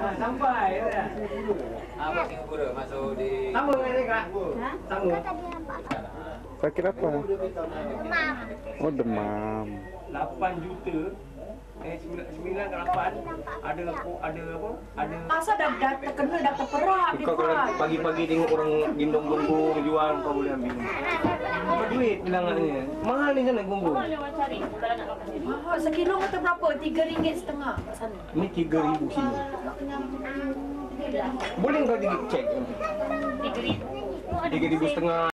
Sampai ya. Apa Singapura masuk di Sambung ini Kak. Sambung. Sakit apa? Demam. Oh, demam. 8 juta. 9 ke 8 ada apa? Ada Masa dah terkena dah terperak dia kau kalau Pak. pagi-pagi tengok orang gendong gonggong jual kau boleh ambil. Apa duit bilangannya? Mahal ni sana gonggong. Mahal sekilo kata berapa? RM3.5 kat sana. Ni 3,000 sini. Boleh kau cek? 3,500.